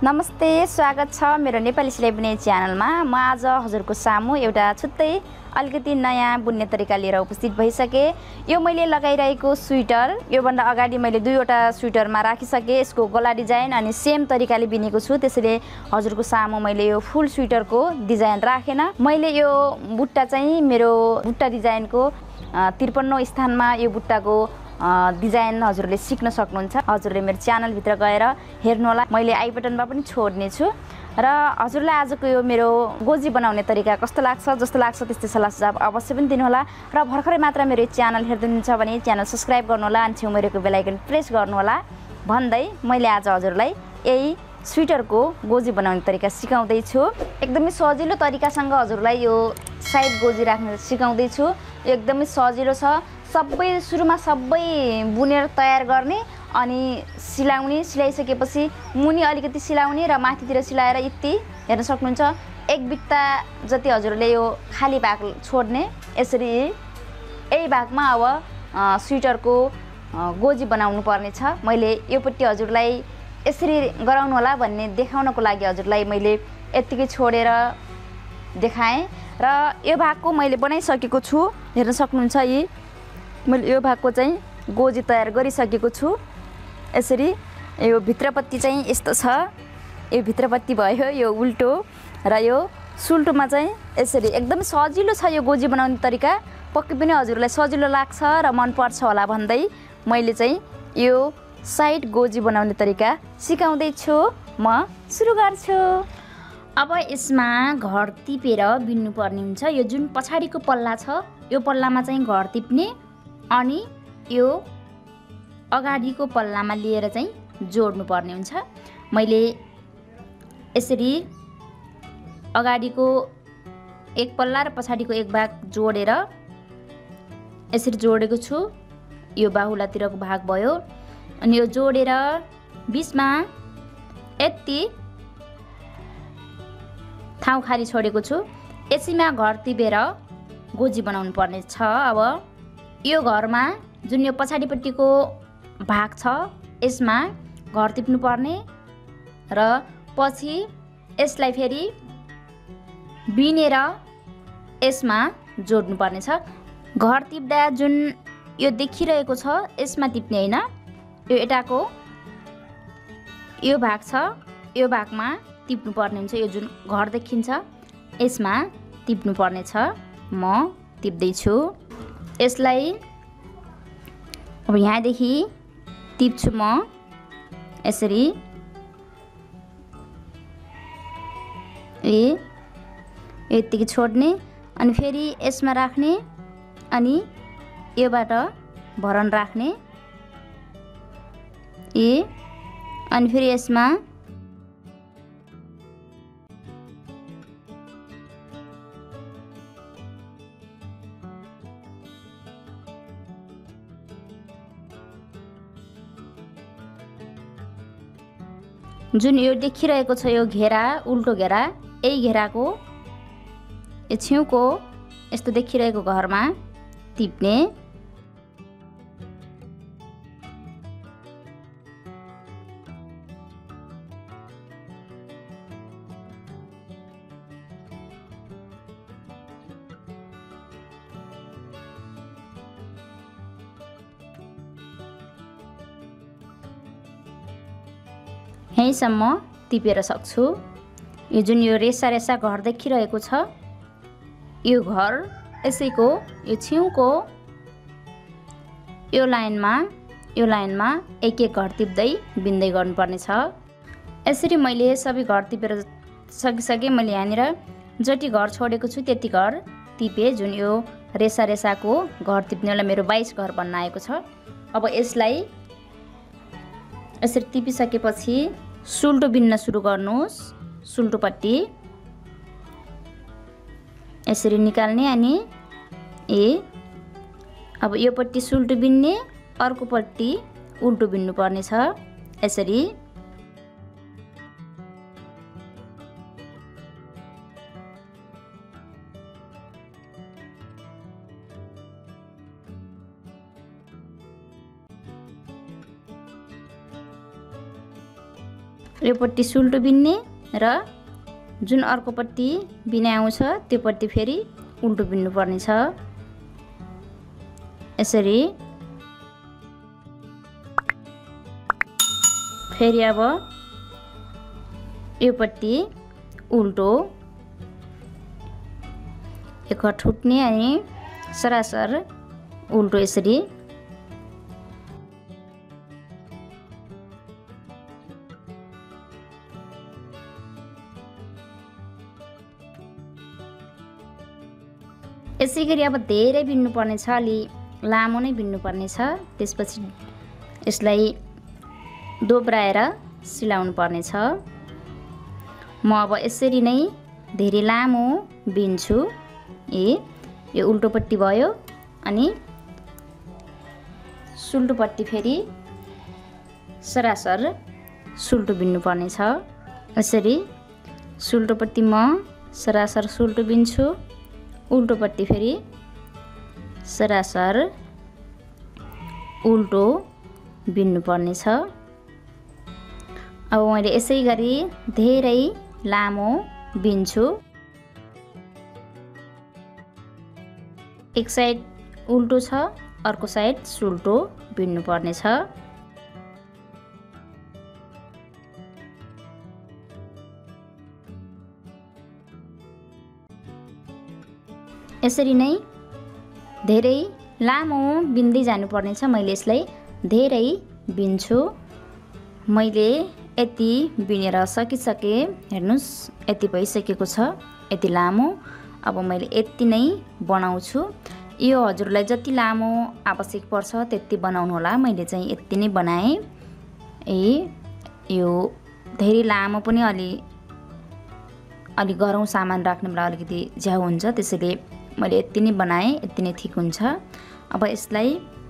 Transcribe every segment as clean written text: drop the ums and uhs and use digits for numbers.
नमस्ते, स्वागत छ मेरो नेपाली सिलाइ बुनाइ च्यानलमा। म आज हजुरको सामु एउटा छुट्टै अलिकति नयाँ बुन्ने तरिका लिएर उपस्थित भइसके। यो मैले लगाइरहेको स्वेटर, योभन्दा अगाडि मैले दुईवटा स्वेटरमा राखिसके। यसको गला डिजाइन अनि सेम तरिकाले बिनेको छु, त्यसैले हजुरको सामु मैले यो फुल स्वेटरको डिजाइन राखेन। मैले यो बुट्टा चाहिँ मेरो बुट्टा डिजाइनको 53औं स्थानमा यो बुट्टाको डिजाइन हजुरले सिक्न सक्नुहुन्छ। हजुरले मेरो च्यानलभित्र गएर हेर्नुहोला, मैले आई बटनमा पनि छोड्ने छु। र हजुरलाई आजको यो मेरो गोजी बनाउने तरिका कस्तो लाग्छ, जस्तो लाग्छ त्यस्तै सल्लाह सुझाव अवश्य पनि दिनुहोला। र भर्खरै मात्र मेरो च्यानल हेर्दै हुनुहुन्छ भने च्यानल सब्स्क्राइब गर्नुहोला अनि छेउमा रहेको बेल आइकन प्रेस गर्नुहोला भन्दै मैले आज हजुरलाई यही स्वेटरको गोजी बनाउने तरिका सिकाउँदै छु। एकदमै सजिलो तरिकासँग हजुरलाई यो साइड गोजी राख्न सिकाउँदै छु। एकदमै सजिलो छ। सुरुमा सबै बुनेर तयार गर्ने अनि सिलाउने, सिलाइसकेपछि मुनि अलिकति सिलाउने र माथितिर सिलाएर यति हेर्न सक्नुहुन्छ। एक बित्ता जति हजुरले यो खाली भाग छोड्ने। यसरी यही भागमा अब स्वेटरको गोजी बनाउनु पर्ने छ। मैले योपट्टि हजुरलाई यसरी गराउनु होला भन्ने देखाउनको लागि हजुरलाई मैले यत्तिकै छोडेर देखाएँ। र यो भागको मैले बनाइसकेको छु, हेर्न सक्नुहुन्छ। मैले यो भागको चाहिँ गोजी तयार गरिसकेको छु। यसरी यो भित्रपट्टि चाहिँ यस्तो छ, यो भित्रपट्टि भयो, यो उल्टो र यो सुल्टोमा चाहिँ यसरी। एकदमै सजिलो छ यो गोजी बनाउने तरिका। पक्कै पनि हजुरलाई सजिलो लाग्छ र मन पर्छ होला भन्दै मैले चाहिँ यो साइड गोजी बनाउने तरिका सिकाउँदै छु। म सुरु गर्छु। अब यसमा घर टिपेर बिन्नु पर्ने हुन्छ। यो जुन पछाडिको पल्ला छ, यो पल्लामा चाहिँ घर टिप्ने अनि यो अगाडिको पल्लामा लिएर चाहिँ जोड्नु पर्ने हुन्छ। मैले यसरी अगाडिको एक पल्ला र पछाडिको एक भाग जोडेर यसरी जोडेको छु। यो बाहुलातिरको भाग भयो अनि यो जोडेर बिचमा यति ठाउँ खाली छोडेको छु। यसैमा घर टिपेर गोजी बनाउनु पर्ने छ। अब यो घरमा जुन यो पछाडिपट्टिको भाग छ, यसमा घर टिप्नु पर्ने र पछि यसलाई फेरि बिनेर यसमा जोड्नु पर्ने छ। घर टिप्दा जुन यो देखिरहेको छ यसमा टिप्ने होइन, यो यताको यो भाग छ, यो भागमा टिप्नु पर्ने हुन्छ। यो जुन घर देखिन्छ यसमा टिप्नु पर्ने छ। म टिप्दैछु यसलाई। अब यहाँदेखि टिप्छु म यसरी। यतिकै छोड्ने अनि फेरि यसमा राख्ने अनि योबाट भरन राख्ने अनि फेरि यसमा जुन यो देखिरहेको छ यो घेरा, उल्टो घेरा, यही घेराको यो छेउको यस्तो देखिरहेको घरमा टिप्ने। यहीँसम्म टिपेर सक्छु। यो जुन यो रेसा रेसा घर देखिरहेको छ, यो घर यसैको यो छेउको यो लाइनमा एक एक घर टिप्दै बिन्दै गर्नुपर्ने छ। यसरी मैले सबै घर टिपेर सकिसकेँ। मैले यहाँनिर जति घर छोडेको छु त्यति घर टिपेँ। जुन यो रेसा रेसाको घर टिप्नेलाई मेरो 22 घर बन्न आएको छ। अब यसलाई यसरी टिपिसकेपछि सुल्टो बिन्न सुरु गर्नुहोस्। सुल्टोपट्टि यसरी निकाल्ने अनि अब योपट्टि सुल्टो बिन्ने, अर्कोपट्टि उल्टो बिन्नु पर्ने छ। यसरी यो पट्टि सुल्टो बिन्ने र जुन अर्को पट्टि बिने आउँछ त्यो पट्टि फेरि उल्टो बिन्नु पर्ने छ। यसरी फेरि अब यो पट्टि उल्टो एक ठुट्ने अनि सरासर उल्टो यसरी यसै गरी अब धेरै बिन्नु पर्ने छ, अलि लामो नै बिन्नु पर्ने छ। त्यसपछि यसलाई दोब्राएर सिलाउनु पर्ने छ। म अब यसरी नै धेरै लामो बिन्छु। यो उल्टोपट्टि भयो अनि सुल्टोपट्टि फेरि सरासर सुल्टो बिन्नु पर्ने छ। यसरी सुल्टोपट्टि म सरासर सुल्टो बिन्छु, उल्टोपट्टि फेरि सरासर उल्टो बिन्नु पर्ने छ। अब मैले यसै गरी धेरै लामो बिन्छु। एक साइड उल्टो छ, अर्को साइड सुल्टो बिन्नु पर्ने छ। यसरी नै धेरै लामो बिन्दै जानुपर्ने छ। मैले यसलाई धेरै बिन्छु। मैले यति बिनेर सकिसकेँ। हेर्नुस्, यति भइसकेको छ, यति लामो। अब मैले यति नै बनाउँछु। यो हजुरलाई जति लामो आवश्यक पर्छ त्यति बनाउनु होला। मैले चाहिँ यति नै बनाएँ। यो धेरै लामो पनि अलि गरौँ सामान राख्ने बेला अलिकति झ्याउ हुन्छ, त्यसैले मैले यति नै बनाएँ। यति नै ठिक हुन्छ। अब यसलाई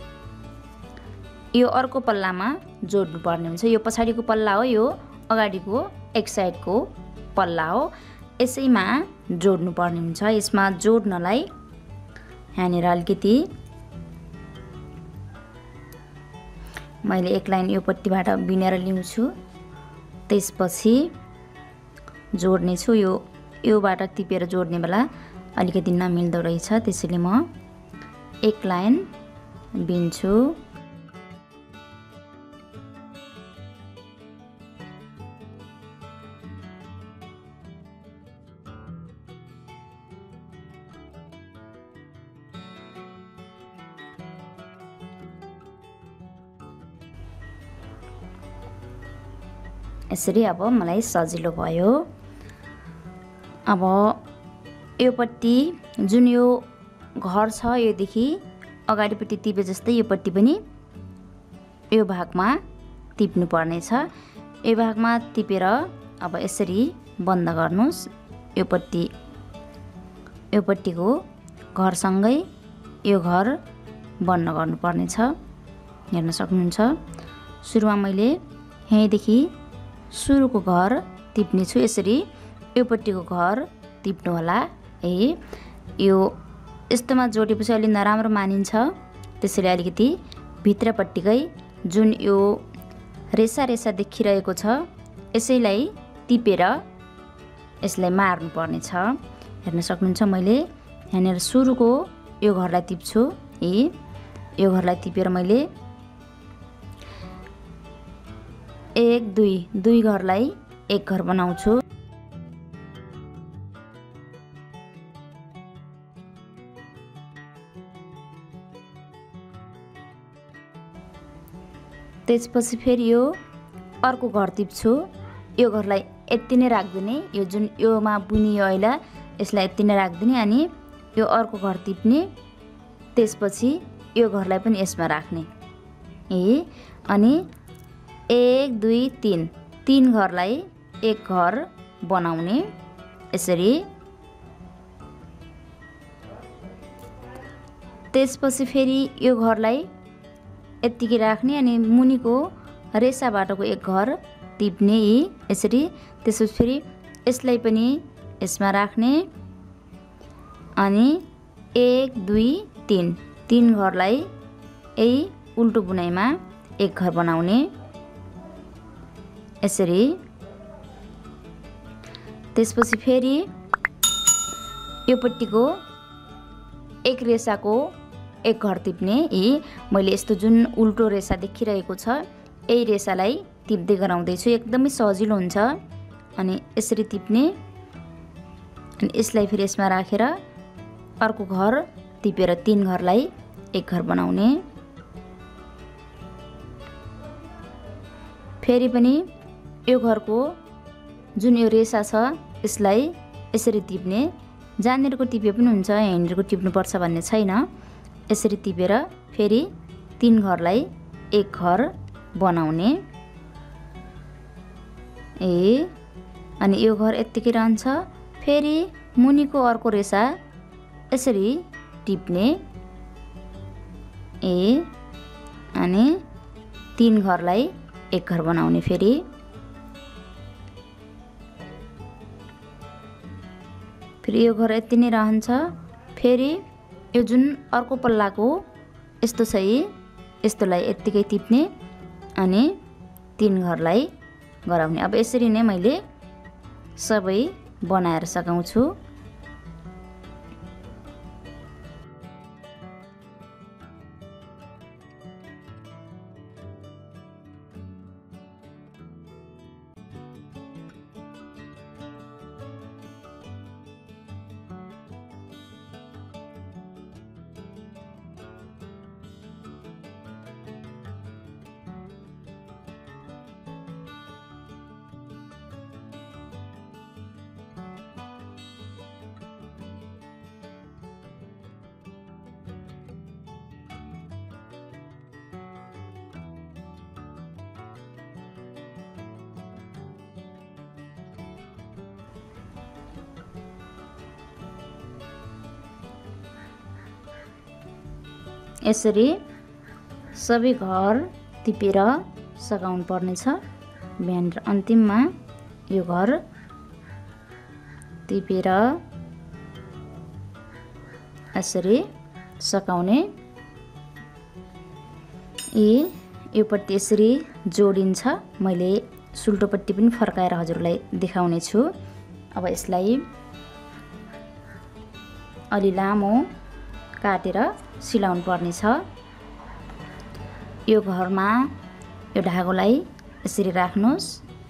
यो अर्को पल्लामा जोड्नु पर्ने हुन्छ। यो पछाडिको पल्ला हो, यो अगाडिको एक साइडको पल्ला हो। यसैमा जोड्नु पर्ने हुन्छ। यसमा जोड्नलाई यहाँनिर अलिकति मैले एक लाइन यो पट्टिबाट बिनेर ल्याउँछु, त्यसपछि जोड्नेछु। योबाट टिपेर जोड्ने बेला अलिकति नमिल्दो रहेछ, त्यसैले म एक लाइन बिन्छु। यसरी अब मलाई सजिलो भयो। अब यो पट्टि जुन यो घर छ योदेखि अगाडिपट्टि टिपे जस्तै यो पट्टि पनि यो भागमा टिप्नु पर्ने छ। यो भागमा टिपेर अब यसरी बन्द गर्नुस्। यो पट्टिको घरसँगै यो घर बन्द गर्नुपर्ने छ। हेर्न सक्नुहुन्छ, सुरुमा मैले यहीँदेखि सुरुको घर टिप्ने छु। यसरी यो पट्टिको घर टिप्नु होला। यो यस्तोमा जोडेपछि अलि नराम्रो मानिन्छ, त्यसैले अलिकति भित्रपट्टिकै जुन यो रेसा रेसा देखिरहेको छ यसैलाई टिपेर यसलाई मार्नु पर्ने छ। हेर्न सक्नुहुन्छ, मैले यहाँनिर सुरुको यो घरलाई टिप्छु। यो घरलाई टिपेर मैले 1 2 घरलाई एक घर बनाउँछु। त्यसपछि फेरि यो अर्को घर टिप्छु। यो घरलाई यति नै राख्दिने, यो जुन योमा बुनियो अहिले यसलाई यति नै राख्दिने, अनि यो अर्को घर टिप्ने, त्यसपछि यो घरलाई पनि यसमा राख्ने। अनि 1 2 3 घरलाई एक घर बनाउने। यसरी त्यसपछि फेरि यो घरलाई यतिकै राख्ने, अनि मुनिको रेसाबाटको एक घर टिप्ने यसरी। त्यसपछि फेरि यसलाई पनि यसमा राख्ने, अनि 1 2 3 घरलाई यही उल्टो बुनाइमा एक घर बनाउने। यसरी त्यसपछि फेरि यो पट्टिको एक रेसाको एक घर टिप्ने। मैले यस्तो जुन उल्टो रेसा देखिरहेको छ यही रेसालाई टिप्दै गराउँदैछु, एकदमै सजिलो हुन्छ। अनि यसरी टिप्ने, अनि यसलाई फेरि यसमा राखेर अर्को घर टिपेर 3 घरलाई एक घर बनाउने। फेरि पनि यो घरको जुन यो रेसा छ यसलाई यसरी टिप्ने। जहाँनिरको टिपे पनि हुन्छ, यहाँनिरको टिप्नुपर्छ भन्ने छैन। यसरी टिपेर फेरि 3 घरलाई एक घर बनाउने। अनि यो घर यत्तिकै रहन्छ। फेरि मुनिको अर्को रेसा यसरी टिप्ने। अनि 3 घरलाई एक घर बनाउने। फेरि यो घर यति नै रहन्छ। फेरि यो जुन अर्को पल्लाको यस्तो छ यस्तोलाई यत्तिकै टिप्ने अनि 3 घरलाई गराउने। अब यसरी नै मैले सबै बनाएर सघाउँछु। यसरी सबै घर टिपेर सघाउनु पर्नेछ। बिहान र अन्तिममा यो घर टिपेर यसरी सकाउने। यो पट्टि यसरी जोडिन्छ। मैले सुल्टोपट्टि पनि फर्काएर हजुरलाई देखाउने छु। अब यसलाई अलि लामो काटेर सिलाउनु पर्नेछ। यो घरमा यो धागोलाई यसरी राख्नुहोस्।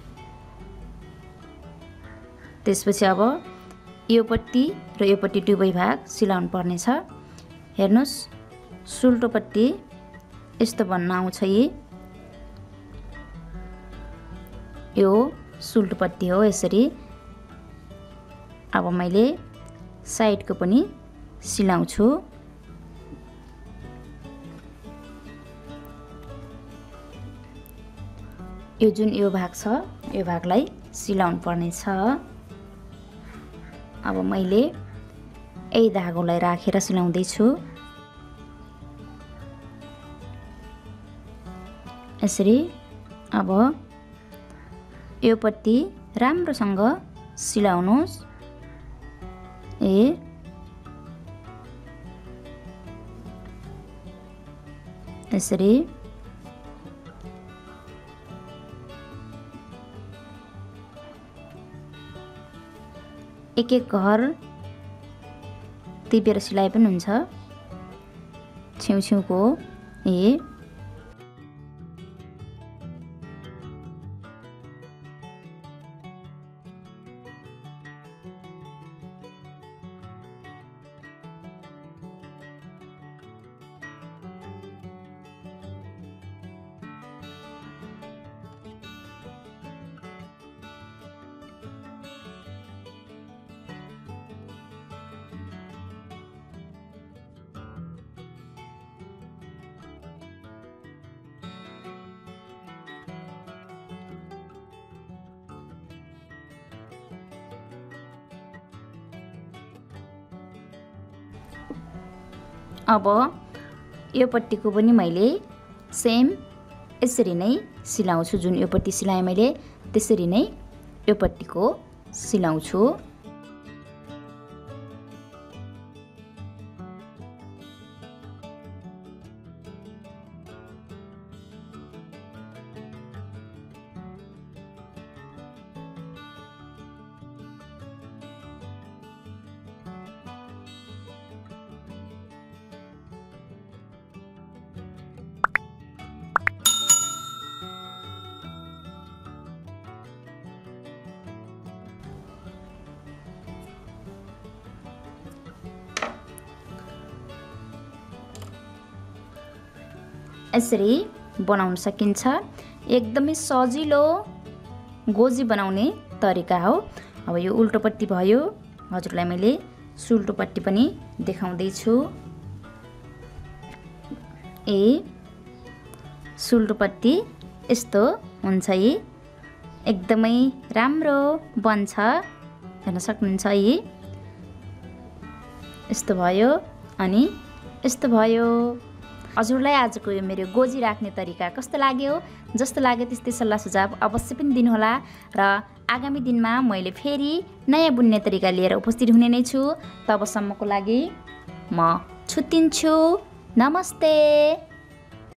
त्यसपछि अब यो पट्टि र यो पट्टि दुवै भाग सिलाउनु पर्नेछ। हेर्नुहोस्, सुल्टोपट्टि यस्तो बन्न आउँछ। यो सुल्टोपट्टि हो यसरी। अब मैले साइडको पनि सिलाउँछु। यो जुन यो भाग छ यो भागलाई सिलाउनु पर्ने छ। अब मैले यही धागोलाई राखेर सिलाउँदै छु। यसरी अब यो पट्टि राम्रोसँग सिलाउनुहोस्। यसरी एक एक घर टिपेर सिलाइ पनि हुन्छ। छेउछेउको अब यो पट्टिको पनि मैले सेम यसरी नै सिलाउँछु। जुन यो पट्टि सिलाएँ मैले त्यसरी नै यो पट्टिको सिलाउँछु। यसरी बनाउन सकिन्छ। एकदमै सजिलो गोजी बनाउने तरिका हो। अब यो उल्टोपट्टि भयो, हजुरलाई मैले सुल्टोपट्टि पनि देखाउँदैछु। सुल्टोपट्टि यस्तो हुन्छ। एकदमै राम्रो बन्छ, हेर्न सक्नुहुन्छ। यस्तो भयो अनि यस्तो भयो। हजुरलाई आजको यो मेरो गोजी राख्ने तरिका कस्तो लाग्यो? जस्तो लाग्यो त्यस्तै सल्लाह सुझाव अवश्य पनि दिनुहोला र आगामी दिनमा मैले फेरि नयाँ बुन्ने तरिका लिएर उपस्थित हुने नै छु। तबसम्मको लागि म छुट्टिन्छु। नमस्ते।